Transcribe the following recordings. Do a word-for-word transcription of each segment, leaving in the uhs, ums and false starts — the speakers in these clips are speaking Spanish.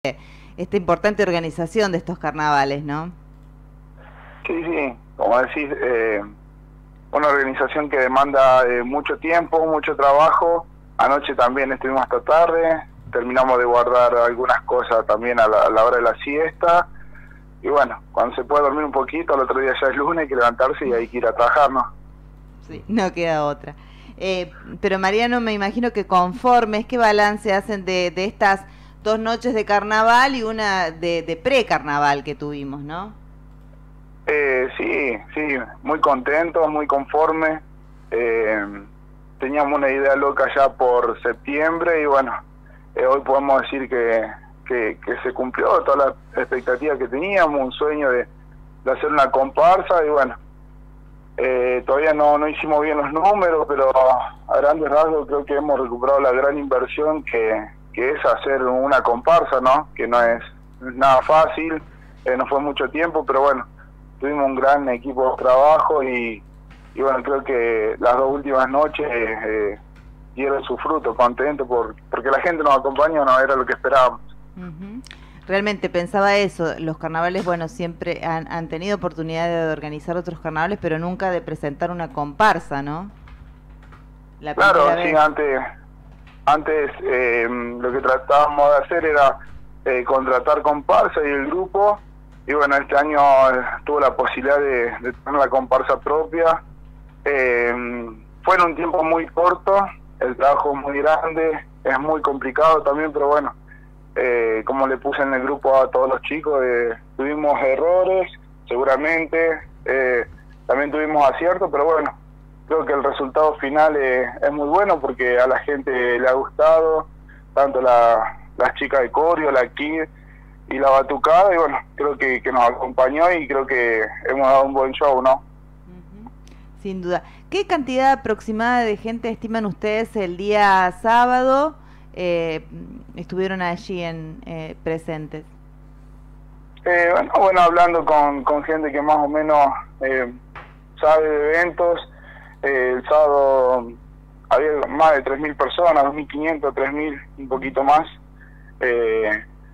esta importante organización de estos carnavales, ¿no? Sí, sí, como decís, eh, una organización que demanda eh, mucho tiempo, mucho trabajo. Anoche también estuvimos hasta tarde, terminamos de guardar algunas cosas también a la, a la hora de la siesta. Y bueno, cuando se puede dormir un poquito, el otro día ya es lunes, hay que levantarse y hay que ir a trabajar, ¿no? Sí, no queda otra. Eh, pero Mariano, me imagino que conformes, ¿qué balance hacen de, de estas dos noches de carnaval y una de, de pre-carnaval que tuvimos, ¿no? Eh, sí, sí, muy contentos, muy conformes. Eh, teníamos una idea loca ya por septiembre y bueno, eh, hoy podemos decir que, que, que se cumplió toda la expectativa que teníamos, un sueño de, de hacer una comparsa y bueno, eh, todavía no, no hicimos bien los números, pero a grandes rasgos creo que hemos recuperado la gran inversión que, que es hacer una comparsa, ¿no? Que no es nada fácil, eh, no fue mucho tiempo, pero bueno, tuvimos un gran equipo de trabajo y, y bueno, creo que las dos últimas noches eh, dieron su fruto, contento por, porque la gente nos acompañó, no era lo que esperábamos. Uh-huh. Realmente pensaba eso, los carnavales, bueno, siempre han, han tenido oportunidad de organizar otros carnavales, pero nunca de presentar una comparsa, ¿no? La claro, sí, vez. antes, antes eh, lo que tratábamos de hacer era eh, contratar comparsa y el grupo. Y bueno, este año eh, tuve la posibilidad de, de tener la comparsa propia. Eh, fue en un tiempo muy corto, el trabajo es muy grande, es muy complicado también, pero bueno, eh, como le puse en el grupo a todos los chicos, eh, tuvimos errores, seguramente, eh, también tuvimos aciertos, pero bueno, creo que el resultado final eh, es muy bueno porque a la gente le ha gustado, tanto la, las chicas de Corio, la Kid y la batucada, y bueno, creo que, que nos acompañó y creo que hemos dado un buen show, ¿no? Uh-huh. Sin duda. ¿Qué cantidad aproximada de gente estiman ustedes el día sábado eh, estuvieron allí en eh, presentes? Eh, bueno, bueno, hablando con, con gente que más o menos eh, sabe de eventos, eh, el sábado había más de tres mil personas, dos mil quinientas, tres mil, un poquito más. Eh,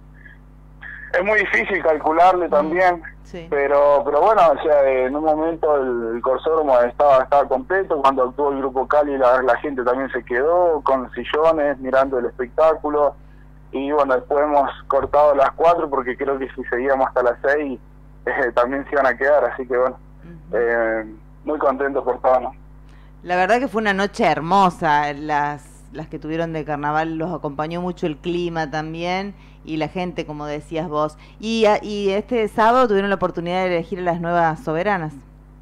Es muy difícil calcularle también, sí. pero pero bueno, o sea, en un momento el, el Corsódromo estaba estaba completo, cuando actuó el Grupo Cali la, la gente también se quedó con sillones mirando el espectáculo, y bueno, después hemos cortado las cuatro porque creo que si seguíamos hasta las seis eh, también se iban a quedar, así que bueno, uh-huh. eh, muy contentos por todo, ¿no? La verdad que fue una noche hermosa, las las que tuvieron de carnaval, los acompañó mucho el clima también y la gente, como decías vos. Y, y este sábado tuvieron la oportunidad de elegir a las nuevas soberanas.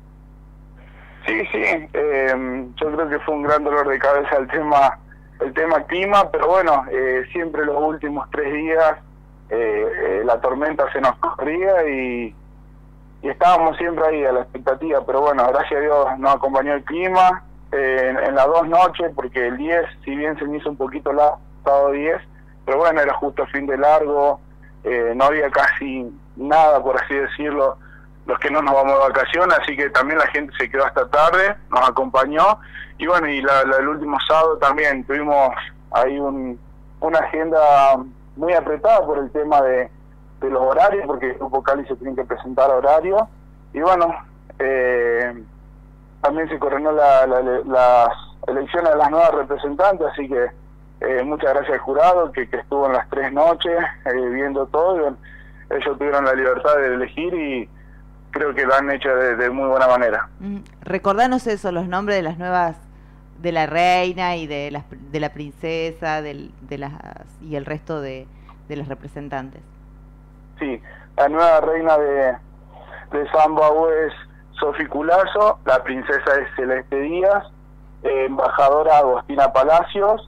Sí, sí, eh, yo creo que fue un gran dolor de cabeza el tema el tema clima, pero bueno, eh, siempre los últimos tres días eh, eh, la tormenta se nos corría y, y estábamos siempre ahí a la expectativa, pero bueno, gracias a Dios nos acompañó el clima. Eh, en, en las dos noches, porque el diez, si bien se me hizo un poquito largo, sábado diez, pero bueno, era justo fin de largo, eh, no había casi nada, por así decirlo, los que no nos vamos de vacaciones, así que también la gente se quedó hasta tarde, nos acompañó, y bueno, y la, la, el último sábado también tuvimos ahí un, una agenda muy apretada por el tema de, de los horarios, porque el Grupo Cali se tiene que presentar horario, y bueno, eh, también se coronó la, la, las elecciones de las nuevas representantes, así que eh, muchas gracias al jurado que, que estuvo en las tres noches eh, viendo todo. Y, bueno, ellos tuvieron la libertad de elegir y creo que lo han hecho de, de muy buena manera. Mm, recordanos eso, los nombres de las nuevas, de la reina y de, las, de la princesa del, de las, y el resto de, de los representantes. Sí, la nueva reina de, de Sambaú es Sofi Culazo, la princesa es Celeste Díaz, eh, embajadora Agostina Palacios,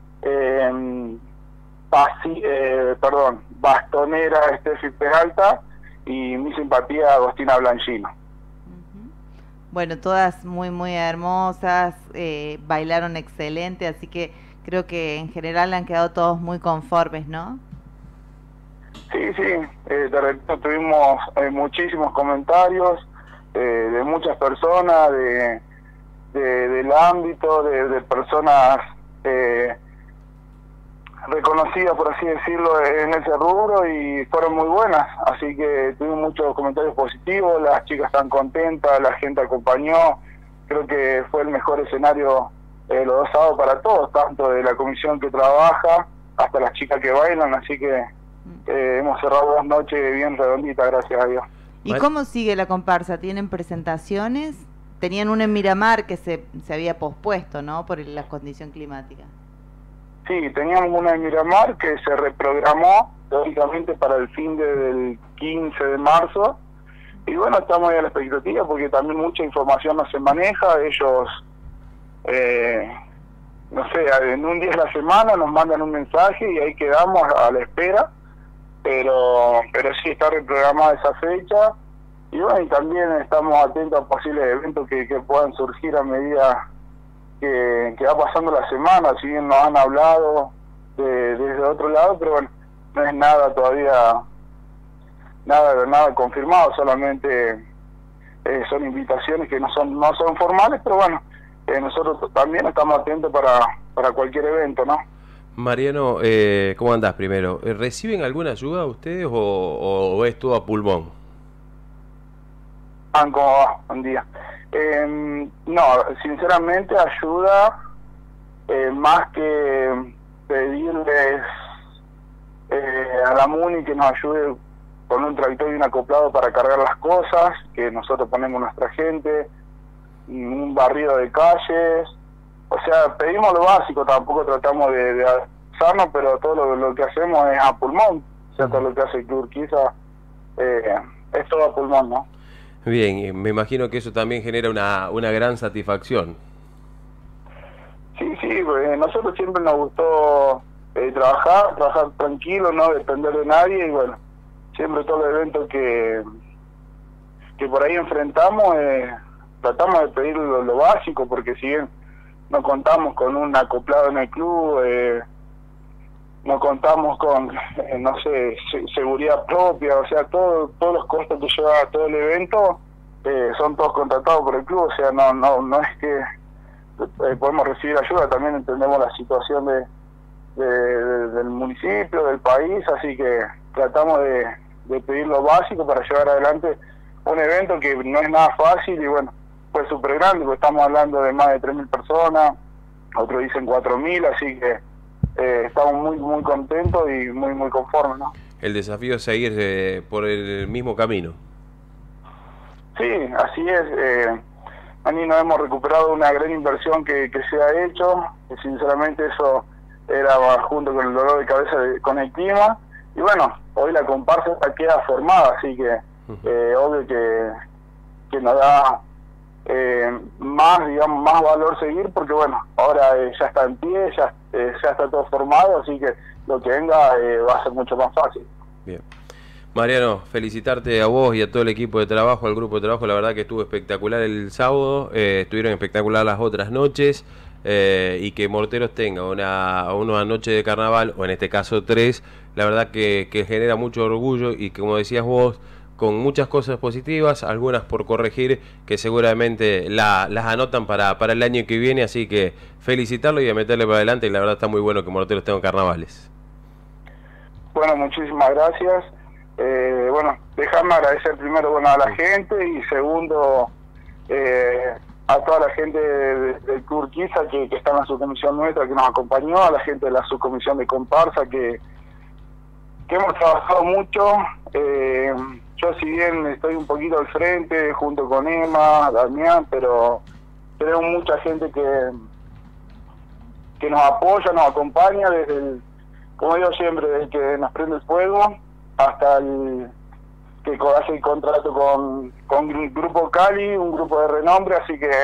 eh, pasi, eh, perdón, bastonera Steffi Peralta y mi simpatía Agostina Blanchino. Uh-huh. Bueno, todas muy muy hermosas, eh, bailaron excelente, así que creo que en general han quedado todos muy conformes, ¿no? Sí, sí, eh, de repente tuvimos eh, muchísimos comentarios, Eh, de muchas personas de, de del ámbito, de, de personas eh, reconocidas, por así decirlo, en ese rubro y fueron muy buenas, así que tuvimos muchos comentarios positivos, las chicas están contentas, la gente acompañó, creo que fue el mejor escenario eh, los dos sábados para todos, tanto de la comisión que trabaja hasta las chicas que bailan, así que eh, hemos cerrado dos noches bien redonditas, gracias a Dios. ¿Y cómo sigue la comparsa? ¿Tienen presentaciones? Tenían una en Miramar que se, se había pospuesto, ¿no? Por la condición climática. Sí, teníamos una en Miramar que se reprogramó teóricamente para el fin de, del quince de marzo. Y bueno, estamos ahí a la expectativa porque también mucha información no se maneja. Ellos, eh, no sé, en un día de la semana nos mandan un mensaje y ahí quedamos a la espera. Pero pero sí está reprogramada esa fecha. Y bueno, y también estamos atentos a posibles eventos que, que puedan surgir a medida que, que va pasando la semana, si bien nos han hablado de, desde otro lado, pero bueno, no es nada todavía, nada nada confirmado, solamente eh, son invitaciones que no son no son formales, pero bueno, eh, nosotros también estamos atentos para, para cualquier evento, ¿no? Mariano, eh, ¿cómo andás primero? ¿Reciben alguna ayuda ustedes o, o es todo a pulmón? Ah, ¿cómo va? Buen día. Eh, no, sinceramente ayuda eh, más que pedirles eh, a la MUNI que nos ayude con un tractor y un acoplado para cargar las cosas, que nosotros ponemos nuestra gente, un barrido de calles, o sea, pedimos lo básico, tampoco tratamos de, de avanzarnos, pero todo lo, lo que hacemos es a pulmón, o sea, todo lo que hace el Club Urquiza eh, es todo a pulmón, ¿no? Bien, me imagino que eso también genera una, una gran satisfacción. Sí, sí, pues nosotros siempre nos gustó eh, trabajar, trabajar tranquilo, no depender de nadie, y bueno, siempre todos los eventos que, que por ahí enfrentamos, eh, tratamos de pedir lo, lo básico, porque si bien no contamos con un acoplado en el club, eh, no contamos con, eh, no sé, se seguridad propia, o sea, todo, todos los costos que lleva todo el evento eh, son todos contratados por el club, o sea, no no no es que eh, podemos recibir ayuda, también entendemos la situación de, de, de del municipio, del país, así que tratamos de, de pedir lo básico para llevar adelante un evento que no es nada fácil y bueno, fue súper grande, porque estamos hablando de más de tres mil personas, otros dicen cuatro mil, así que Eh, estamos muy muy contentos y muy muy conformes, ¿no? El desafío es seguir eh, por el mismo camino. Sí, así es. Eh, Ani, nos hemos recuperado una gran inversión que, que se ha hecho, y sinceramente eso era junto con el dolor de cabeza de, con el clima, y bueno, hoy la comparsa queda formada, así que eh, obvio que, que nos da eh, más, digamos, más valor seguir, porque bueno, ahora eh, ya está en pie, ya, eh, ya está todo formado, así que lo que venga eh, va a ser mucho más fácil. Bien. Mariano, felicitarte a vos y a todo el equipo de trabajo, al grupo de trabajo, la verdad que estuvo espectacular el sábado, eh, estuvieron espectacular las otras noches, eh, y que Morteros tenga una, una noche de carnaval, o en este caso tres, la verdad que, que genera mucho orgullo y que, como decías vos, con muchas cosas positivas, algunas por corregir, que seguramente la, las anotan para, para el año que viene, así que felicitarlo y a meterle para adelante, y la verdad está muy bueno que Morteros tenga carnavales. Bueno, muchísimas gracias. Eh, bueno, déjame agradecer primero bueno a la gente y segundo eh, a toda la gente del de, de Club Urquiza que, que está en la subcomisión nuestra, que nos acompañó, a la gente de la subcomisión de comparsa que, que hemos trabajado mucho. Eh, yo si bien estoy un poquito al frente junto con Emma, Damián, pero tenemos mucha gente que, que nos apoya, nos acompaña desde el, como digo siempre, desde que nos prende el fuego hasta el que hace el contrato con, con el Grupo Cali, un grupo de renombre, así que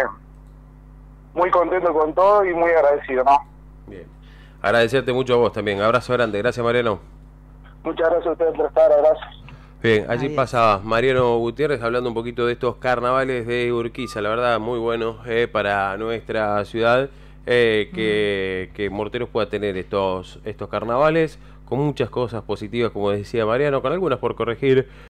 muy contento con todo y muy agradecido, ¿no? Bien. Agradecerte mucho a vos también. Abrazo grande. Gracias, Mariano. Muchas gracias a ustedes por estar. Abrazos. Bien, allí Adiós. Pasaba Mariano Gutiérrez hablando un poquito de estos carnavales de Urquiza, la verdad muy buenos eh, para nuestra ciudad, eh, que, mm. que Morteros pueda tener estos, estos carnavales con muchas cosas positivas, como decía Mariano, con algunas por corregir.